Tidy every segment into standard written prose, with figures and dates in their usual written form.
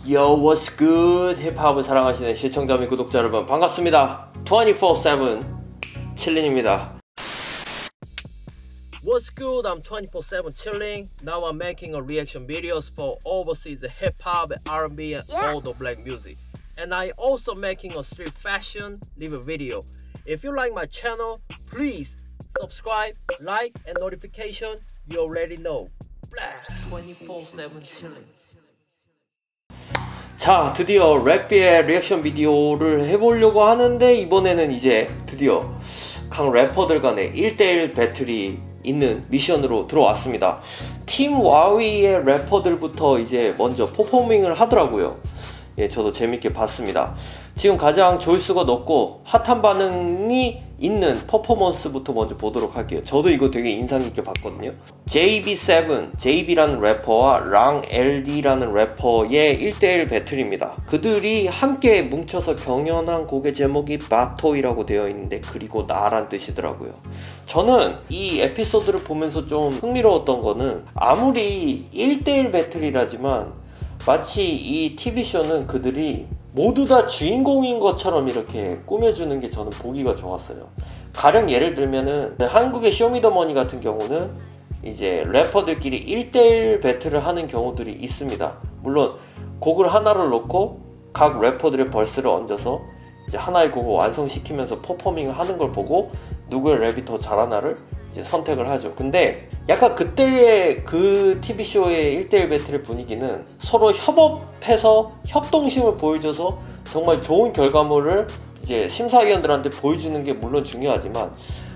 Yo, what's good? 힙합을 사랑하시는 시청자 및 구독자 여러분 반갑습니다. 24/7 칠린입니다. What's good? I'm 24/7 chilling. Now I'm making a reaction videos for overseas hip-hop, R&B and all the black music. And I also making a street fashion review video. If you like my channel, please subscribe, like and notification. You already know. 24/7 chilling. 자, 드디어 랩비의 리액션 비디오를 해보려고 하는데 이번에는 이제 드디어 각 래퍼들 간의 1대1 배틀이 있는 미션으로 들어왔습니다. 팀 와위의 래퍼들부터 이제 먼저 퍼포밍을 하더라고요. 예, 저도 재밌게 봤습니다. 지금 가장 조회수가 높고 핫한 반응이 있는 퍼포먼스부터 먼저 보도록 할게요. 저도 이거 되게 인상 깊게 봤거든요. JB7, JB라는 래퍼와 랑LD라는 래퍼의 1대1 배틀입니다. 그들이 함께 뭉쳐서 경연한 곡의 제목이 바토이라고 되어 있는데 그리고 나란 뜻이더라고요. 저는 이 에피소드를 보면서 좀 흥미로웠던 거는 아무리 1대1 배틀이라지만 마치 이 TV쇼는 그들이 모두 다 주인공인 것처럼 이렇게 꾸며주는 게 저는 보기가 좋았어요. 가령 예를 들면은 한국의 쇼미더머니 같은 경우는 이제 래퍼들끼리 1대1 배틀을 하는 경우들이 있습니다. 물론 곡을 하나를 놓고 각 래퍼들의 벌스를 얹어서 이제 하나의 곡을 완성시키면서 퍼포밍을 하는 걸 보고 누구의 랩이 더 잘하나를 이제 선택을 하죠. 근데 약간 그때의 그 TV쇼의 1대1 배틀의 분위기는 서로 협업해서 협동심을 보여줘서 정말 좋은 결과물을 이제 심사위원들한테 보여주는 게 물론 중요하지만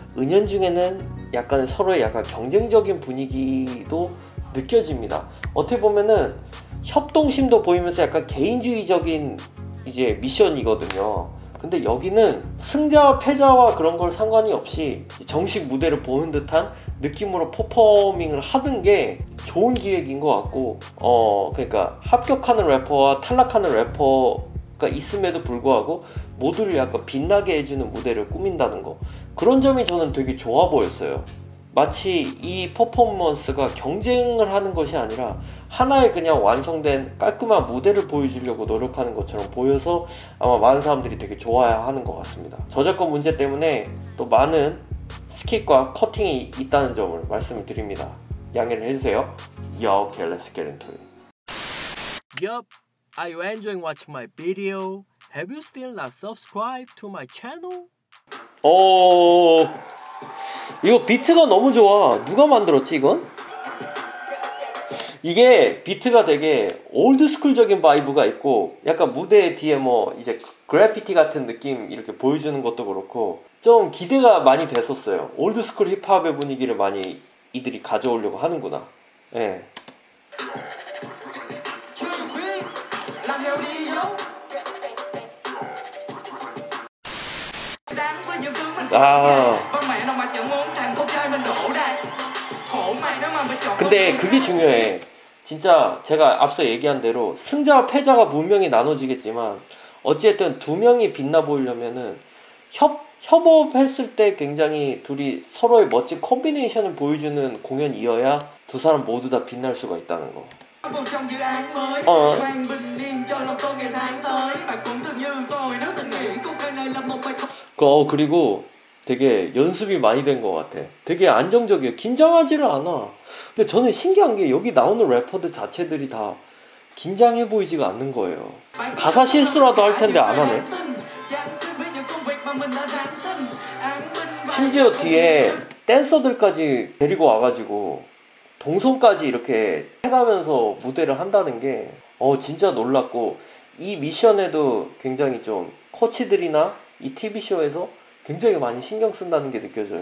은연중에는 약간 서로의 약간 경쟁적인 분위기도 느껴집니다. 어떻게 보면은 협동심도 보이면서 약간 개인주의적인 이제 미션이거든요. 근데 여기는 승자와 패자와 그런 걸 상관이 없이 정식 무대를 보는 듯한 느낌으로 퍼포밍을 하는 게 좋은 기획인 것 같고 그러니까 합격하는 래퍼와 탈락하는 래퍼가 있음에도 불구하고 모두를 약간 빛나게 해주는 무대를 꾸민다는 거, 그런 점이 저는 되게 좋아 보였어요. 마치 이 퍼포먼스가 경쟁을 하는 것이 아니라 하나의 그냥 완성된 깔끔한 무대를 보여주려고 노력하는 것처럼 보여서 아마 많은 사람들이 되게 좋아하는 것 같습니다. 저작권 문제 때문에 또 많은 스킵과 커팅이 있다는 점을 말씀을 드립니다. 양해를 해주세요. Yo, okay, let's get into it. Yup, are you enjoying watching my video? Have you still not subscribed to my channel? 이거 비트가 너무 좋아. 누가 만들었지 이건? 이게 비트가 되게 올드스쿨적인 바이브가 있고 약간 무대 뒤에 뭐 이제 그래피티 같은 느낌 이렇게 보여주는 것도 그렇고 좀 기대가 많이 됐었어요. 올드스쿨 힙합의 분위기를 많이 이들이 가져오려고 하는구나. 예. 근데 그게 중요해. 진짜 제가 앞서 얘기한 대로 승자와 패자가 분명히 나눠지겠지만 어찌됐든 두 명이 빛나 보이려면은 협업했을 때 굉장히 둘이 서로의 멋진 콤비네이션을 보여주는 공연이어야 두 사람 모두 다 빛날 수가 있다는 거. 그리고 되게 연습이 많이 된 것 같아. 되게 안정적이에요. 긴장하지를 않아. 근데 저는 신기한 게 여기 나오는 래퍼들 자체들이 다 긴장해 보이지가 않는 거예요. 가사 실수라도 할 텐데 안 하네. 심지어 뒤에 댄서들까지 데리고 와가지고 동선까지 이렇게 해가면서 무대를 한다는 게 진짜 놀랍고, 이 미션에도 굉장히 좀 코치들이나 이 TV쇼에서 굉장히 많이 신경 쓴다는 게 느껴져요.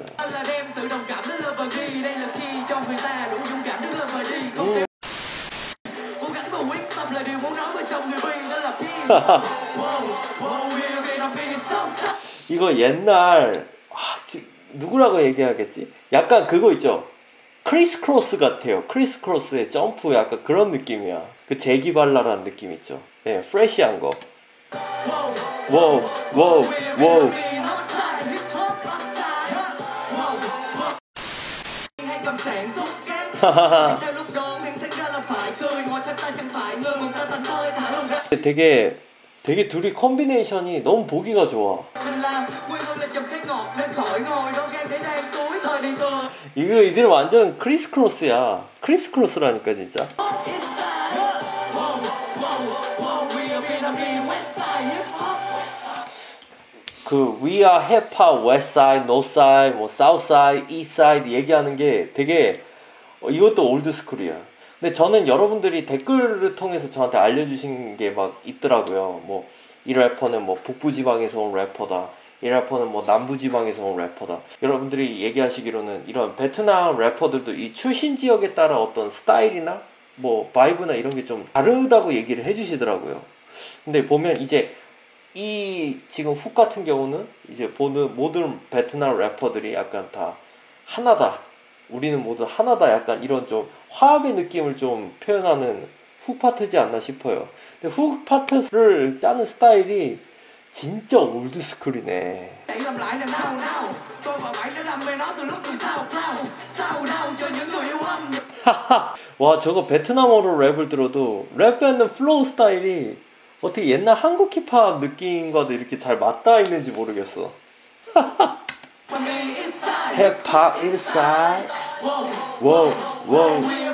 이거 옛날 누구라고 얘기하겠지? 약간 그거 있죠? 크리스 크로스 같아요. 크리스 크로스의 점프 약간 그런 느낌이야. 그 제기발랄한 느낌 있죠? 네, 프레시한 거. 워우 워우 워우. 되게 둘이 컨비네이션이 너무 보기가 좋아. 이들 완전 크리스 크로스야. 크리스 크로스라니까 진짜. 그 We are hip hop, west side, north side, 뭐 south side, east side 얘기하는 게 되게 이것도 올드 스쿨이야. 근데 저는 여러분들이 댓글을 통해서 저한테 알려주신 게 막 있더라고요. 뭐 이 래퍼는 뭐 북부지방에서 온 래퍼다. 이 래퍼는 뭐 남부지방에서 온 래퍼다. 여러분들이 얘기하시기로는 이런 베트남 래퍼들도 이 출신 지역에 따라 어떤 스타일이나 뭐 바이브나 이런 게 좀 다르다고 얘기를 해주시더라고요. 근데 보면 이제 이 지금 훅 같은 경우는 이제 보는 모든 베트남 래퍼들이 약간 다 하나다. 우리는 모두 하나다. 약간 이런 좀 화합의 느낌을 좀 표현하는 훅 파트지 않나 싶어요. 근데 훅 파트를 짜는 스타일이 진짜 올드 스쿨이네. 와, 저거 베트남어로 랩을 들어도 랩하는 플로우 스타일이 어떻게 옛날 한국 힙합 느낌과도 이렇게 잘 맞닿아 있는지 모르겠어. 힙합 인사이드. 워우 워우.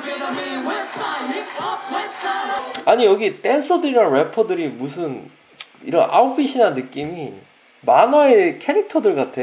아니 여기 댄서들이랑 래퍼들이 무슨 이런 아웃핏이나 느낌이 만화의 캐릭터들 같아.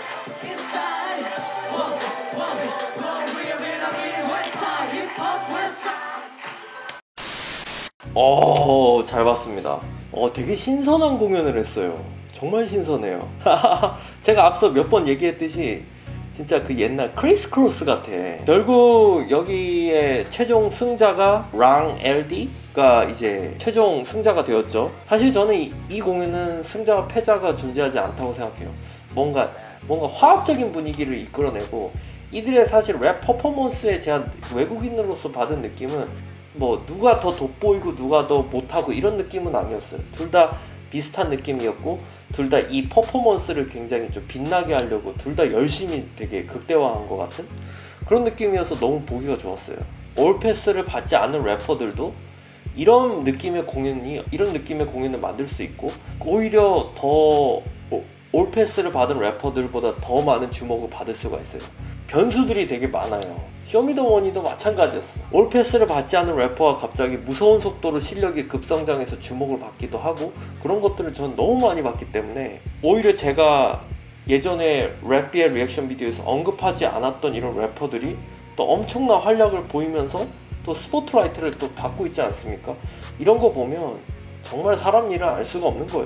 잘 봤습니다. 되게 신선한 공연을 했어요. 정말 신선해요. 제가 앞서 몇 번 얘기했듯이 진짜 그 옛날 크리스 크로스 같아. 결국 여기에 최종 승자가 랑 LD가 이제 최종 승자가 되었죠. 사실 저는 이 공연은 승자와 패자가 존재하지 않다고 생각해요. 뭔가 화합적인 분위기를 이끌어내고 이들의 사실 랩 퍼포먼스에 제가 외국인으로서 받은 느낌은 뭐 누가 더 돋보이고 누가 더 못하고 이런 느낌은 아니었어요. 둘 다 비슷한 느낌이었고 둘 다 이 퍼포먼스를 굉장히 좀 빛나게 하려고 둘 다 열심히 되게 극대화한 것 같은 그런 느낌이어서 너무 보기가 좋았어요. 올패스를 받지 않은 래퍼들도 이런 느낌의 공연을 만들 수 있고 오히려 더 올패스를 받은 래퍼들보다 더 많은 주목을 받을 수가 있어요. 변수들이 되게 많아요. 쇼미더머니도 마찬가지였어. 올패스를 받지 않은 래퍼가 갑자기 무서운 속도로 실력이 급성장해서 주목을 받기도 하고 그런 것들을 전 너무 많이 봤기 때문에 오히려 제가 예전에 랩비의 리액션 비디오에서 언급하지 않았던 이런 래퍼들이 또 엄청난 활약을 보이면서 또 스포트라이트를 또 받고 있지 않습니까? 이런 거 보면 정말 사람 일을 알 수가 없는 거예요.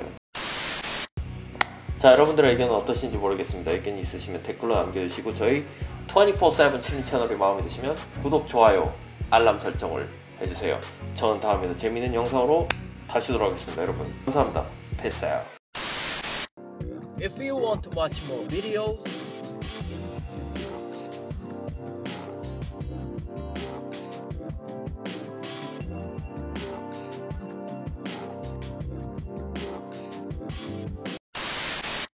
자, 여러분들의 의견은 어떠신지 모르겠습니다. 의견이 있으시면 댓글로 남겨주시고 저희 24/7 칠린 채널이 마음에 드시면 구독, 좋아요, 알람 설정을 해주세요. 저는 다음에도 재미있는 영상으로 다시 돌아오겠습니다. 여러분 감사합니다. Peace out. If you want to watch more videos